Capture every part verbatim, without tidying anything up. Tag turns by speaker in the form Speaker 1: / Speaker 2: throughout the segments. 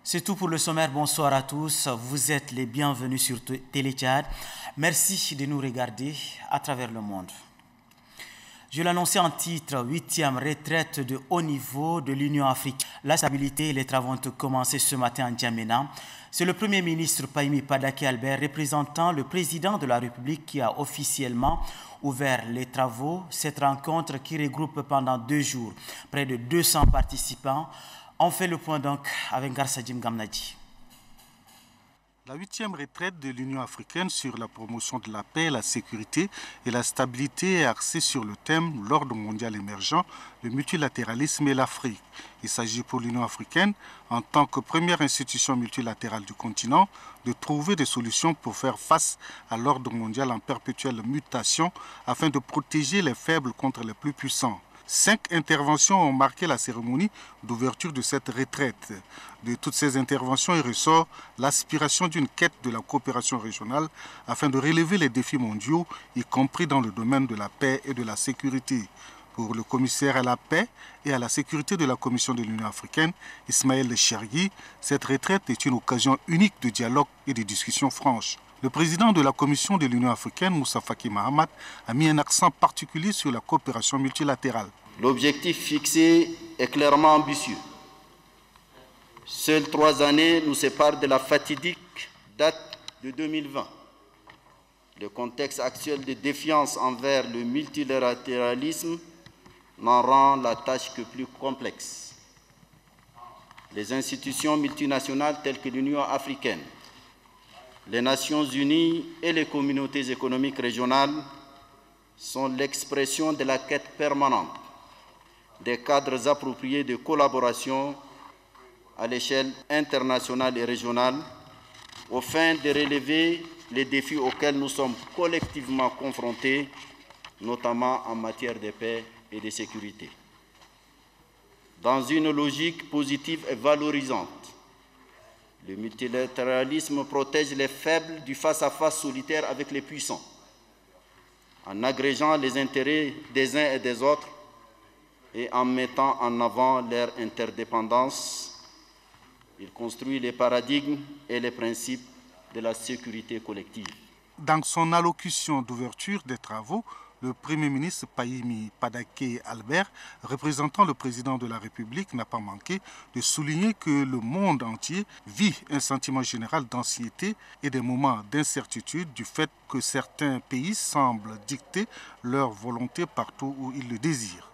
Speaker 1: C'est tout pour le sommaire. Bonsoir à tous. Vous êtes les bienvenus sur Télé Tchad. Merci de nous regarder à travers le monde. Je l'annonçais en titre, huitième retraite de haut niveau de l'Union africaine. La stabilité et les travaux ont commencé ce matin en Djamena. C'est le Premier ministre Pahimi Padaki Albert, représentant le président de la République, qui a officiellement ouvert les travaux. Cette rencontre qui regroupe pendant deux jours près de deux cents participants. On fait le point donc avec Garsadjim Gamnadji.
Speaker 2: La huitième retraite de l'Union africaine sur la promotion de la paix, la sécurité et la stabilité est axée sur le thème « L'ordre mondial émergent, le multilatéralisme et l'Afrique ». Il s'agit pour l'Union africaine, en tant que première institution multilatérale du continent, de trouver des solutions pour faire face à l'ordre mondial en perpétuelle mutation afin de protéger les faibles contre les plus puissants. Cinq interventions ont marqué la cérémonie d'ouverture de cette retraite. De toutes ces interventions, il ressort l'aspiration d'une quête de la coopération régionale afin de relever les défis mondiaux, y compris dans le domaine de la paix et de la sécurité. Pour le commissaire à la paix et à la sécurité de la Commission de l'Union africaine, Ismaël Chergui, cette retraite est une occasion unique de dialogue et de discussions franches. Le président de la Commission de l'Union africaine, Moussa Faki Mahamat, a mis un accent particulier sur la coopération multilatérale.
Speaker 3: L'objectif fixé est clairement ambitieux. Seules trois années nous séparent de la fatidique date de deux mille vingt. Le contexte actuel de défiance envers le multilatéralisme n'en rend la tâche que plus complexe. Les institutions multinationales telles que l'Union africaine, les Nations unies et les communautés économiques régionales sont l'expression de la quête permanente des cadres appropriés de collaboration à l'échelle internationale et régionale aux fins de relever les défis auxquels nous sommes collectivement confrontés, notamment en matière de paix et de sécurité. Dans une logique positive et valorisante, le multilatéralisme protège les faibles du face-à-face solitaire avec les puissants. En agrégeant les intérêts des uns et des autres et en mettant en avant leur interdépendance, il construit les paradigmes et les principes de la sécurité collective.
Speaker 2: Dans son allocution d'ouverture des travaux, le Premier ministre Pahimi Padaki Albert, représentant le président de la République, n'a pas manqué de souligner que le monde entier vit un sentiment général d'anxiété et des moments d'incertitude du fait que certains pays semblent dicter leur volonté partout où ils le désirent.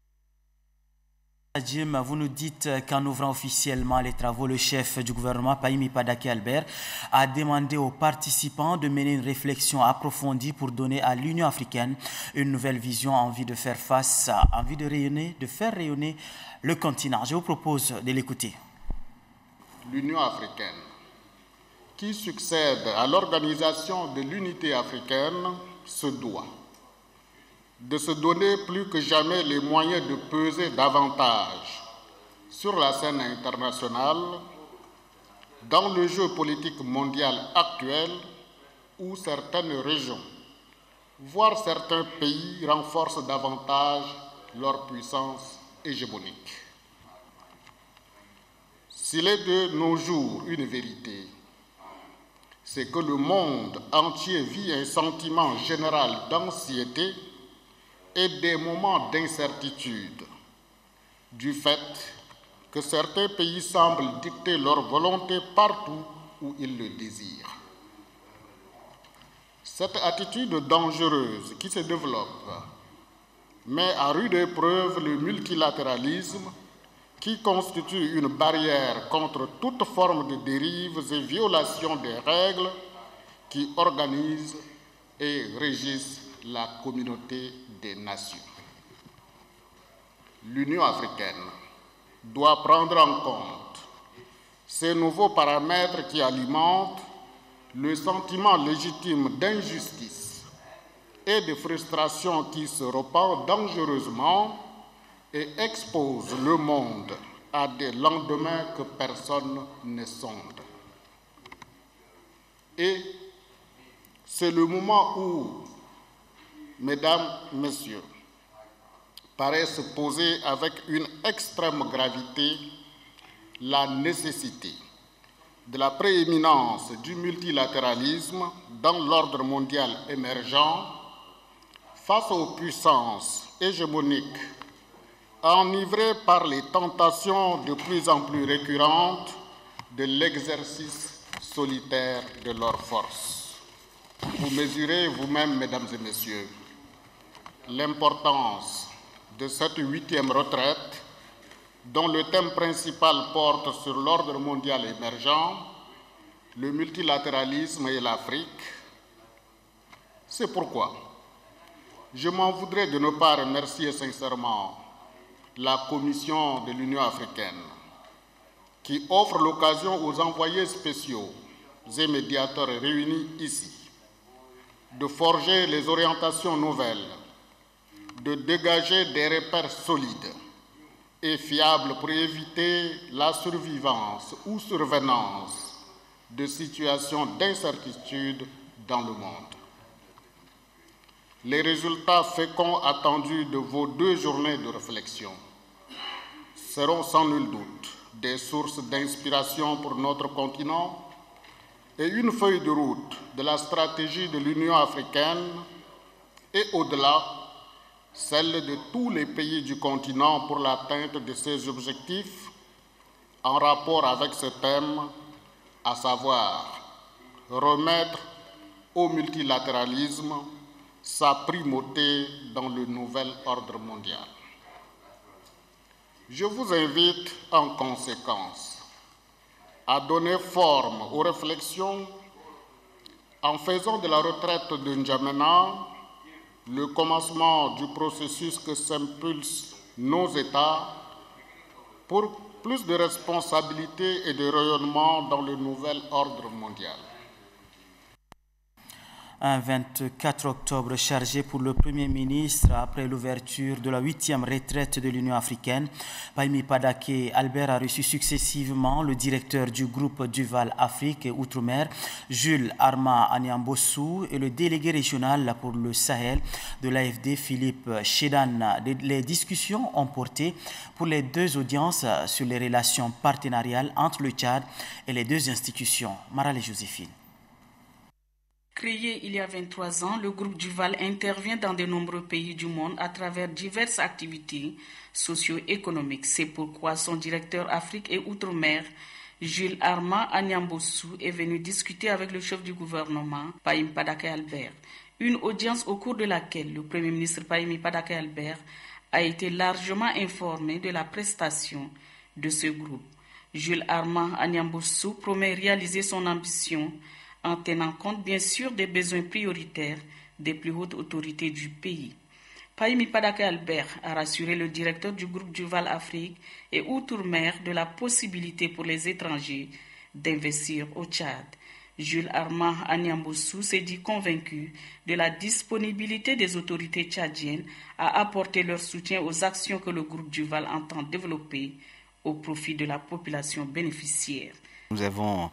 Speaker 1: Jim, vous nous dites qu'en ouvrant officiellement les travaux, le chef du gouvernement, Pahimi Padaki Albert, a demandé aux participants de mener une réflexion approfondie pour donner à l'Union africaine une nouvelle vision en vue de faire face, en vue de rayonner, de faire rayonner le continent. Je vous propose de l'écouter.
Speaker 4: L'Union africaine, qui succède à l'Organisation de l'Unité africaine, se doit de se donner plus que jamais les moyens de peser davantage sur la scène internationale dans le jeu politique mondial actuel où certaines régions, voire certains pays, renforcent davantage leur puissance hégémonique. S'il est de nos jours une vérité, c'est que le monde entier vit un sentiment général d'anxiété et des moments d'incertitude, du fait que certains pays semblent dicter leur volonté partout où ils le désirent. Cette attitude dangereuse qui se développe met à rude épreuve le multilatéralisme qui constitue une barrière contre toute forme de dérives et violations des règles qui organisent et régissent la communauté des nations. L'Union africaine doit prendre en compte ces nouveaux paramètres qui alimentent le sentiment légitime d'injustice et de frustration qui se répand dangereusement et expose le monde à des lendemains que personne ne sonde. Et c'est le moment où, Mesdames, Messieurs, paraît se poser avec une extrême gravité la nécessité de la prééminence du multilatéralisme dans l'ordre mondial émergent face aux puissances hégémoniques enivrées par les tentations de plus en plus récurrentes de l'exercice solitaire de leurs forces. Vous mesurez vous-même, mesdames et messieurs, l'importance de cette huitième retraite dont le thème principal porte sur l'ordre mondial émergent, le multilatéralisme et l'Afrique. C'est pourquoi je m'en voudrais de ne pas remercier sincèrement la Commission de l'Union africaine qui offre l'occasion aux envoyés spéciaux et médiateurs réunis ici de forger les orientations nouvelles, de dégager des repères solides et fiables pour éviter la survivance ou survenance de situations d'incertitude dans le monde. Les résultats féconds attendus de vos deux journées de réflexion seront sans nul doute des sources d'inspiration pour notre continent et une feuille de route de la stratégie de l'Union africaine et au-delà, celle de tous les pays du continent pour l'atteinte de ces objectifs en rapport avec ce thème, à savoir remettre au multilatéralisme sa primauté dans le nouvel ordre mondial. Je vous invite en conséquence à donner forme aux réflexions en faisant de la retraite de N'Djamena le commencement du processus que s'impulsent nos États pour plus de responsabilité et de rayonnement dans le nouvel ordre mondial.
Speaker 1: Un vingt-quatre octobre chargé pour le Premier ministre après l'ouverture de la huitième retraite de l'Union africaine. Pahimi Padaké Albert a reçu successivement le directeur du groupe Duval Afrique et Outre-mer, Jules Arma Anyambossou, et le délégué régional pour le Sahel de l'A F D, Philippe Shedan. Les discussions ont porté pour les deux audiences sur les relations partenariales entre le Tchad et les deux institutions. Marale Joséphine.
Speaker 5: Créé il y a vingt-trois ans, le groupe Duval intervient dans de nombreux pays du monde à travers diverses activités socio-économiques. C'est pourquoi son directeur Afrique et Outre-mer, Jules Arma Anyambossou, est venu discuter avec le chef du gouvernement, Pahimi Padaké Albert. Une audience au cours de laquelle le Premier ministre Pahimi Padaké Albert a été largement informé de la prestation de ce groupe. Jules Arma Anyambossou promet réaliser son ambition en tenant compte bien sûr des besoins prioritaires des plus hautes autorités du pays. Pahimi Padaké Albert a rassuré le directeur du groupe Duval Afrique et Outre-mer de la possibilité pour les étrangers d'investir au Tchad. Jules Arma Anyambossou s'est dit convaincu de la disponibilité des autorités tchadiennes à apporter leur soutien aux actions que le groupe Duval entend développer au profit de la population bénéficiaire.
Speaker 6: Nous avons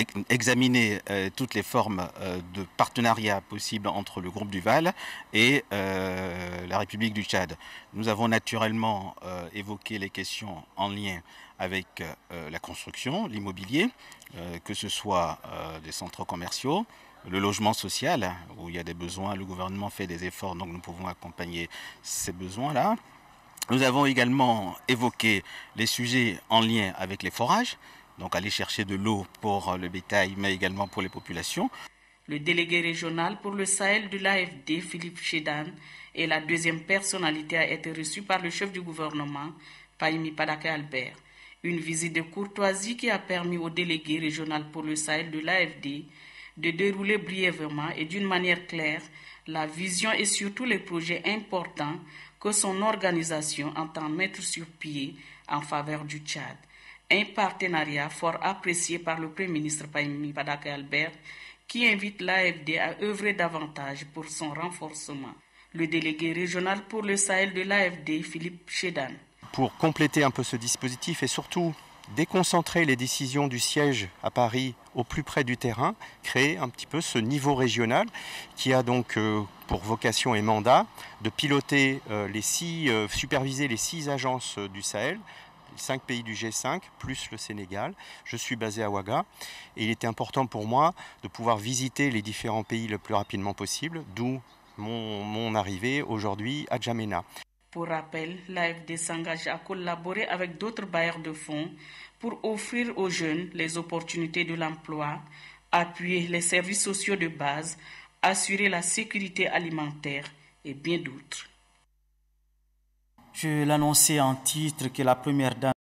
Speaker 6: examiné euh, toutes les formes euh, de partenariat possibles entre le groupe Duval et euh, la République du Tchad. Nous avons naturellement euh, évoqué les questions en lien avec euh, la construction, l'immobilier, euh, que ce soit euh, des centres commerciaux, le logement social, où il y a des besoins, le gouvernement fait des efforts, donc nous pouvons accompagner ces besoins-là. Nous avons également évoqué les sujets en lien avec les forages, donc aller chercher de l'eau pour le bétail, mais également pour les populations.
Speaker 5: Le délégué régional pour le Sahel de l'A F D, Philippe Shedan, est la deuxième personnalité à être reçue par le chef du gouvernement, Pahimi Padaké Albert. Une visite de courtoisie qui a permis au délégué régional pour le Sahel de l'A F D de dérouler brièvement et d'une manière claire la vision et surtout les projets importants que son organisation entend mettre sur pied en faveur du Tchad. Un partenariat fort apprécié par le Premier ministre Pahimi Padaké Albert qui invite l'A F D à œuvrer davantage pour son renforcement. Le délégué régional pour le Sahel de l'A F D, Philippe Shedan.
Speaker 7: Pour compléter un peu ce dispositif et surtout déconcentrer les décisions du siège à Paris au plus près du terrain, créer un petit peu ce niveau régional qui a donc euh, pour vocation et mandat de piloter euh, les six, euh, superviser les six agences euh, du Sahel, cinq pays du G cinq, plus le Sénégal. Je suis basé à Ouaga et il était important pour moi de pouvoir visiter les différents pays le plus rapidement possible, d'où mon, mon arrivée aujourd'hui à Djamena.
Speaker 5: Pour rappel, l'A F D s'engage à collaborer avec d'autres bailleurs de fonds pour offrir aux jeunes les opportunités de l'emploi, appuyer les services sociaux de base, assurer la sécurité alimentaire et bien d'autres.
Speaker 1: Je l'annonçais en titre que la première dame